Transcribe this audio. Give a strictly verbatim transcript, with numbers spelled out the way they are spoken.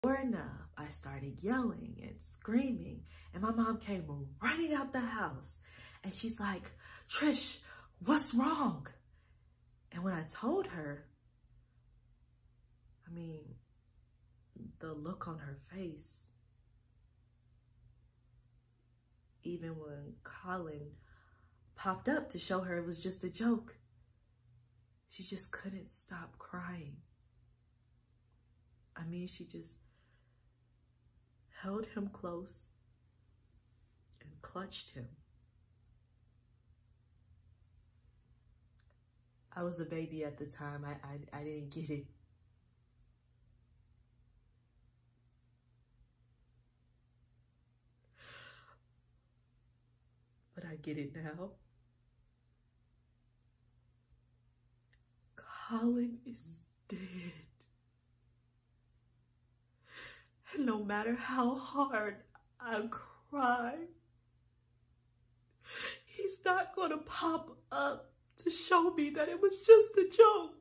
Sure enough, I started yelling and screaming, and my mom came running out the house, and she's like, "Trish, what's wrong?" And when I told her, I mean, the look on her face, even when Colin popped up to show her it was just a joke, she just couldn't stop crying. I mean, she just held him close and clutched him. I was a baby at the time. I, I, I didn't get it. But I get it now. Colin is dead. And no matter how hard I cry, he's not gonna pop up to show me that it was just a joke.